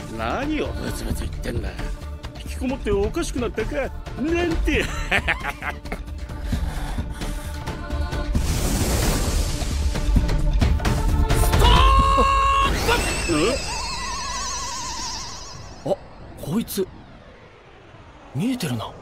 何をブツブツ言ってんだ。引きこもっておかしくなったかなんて。 あ、こいつ見えてるな。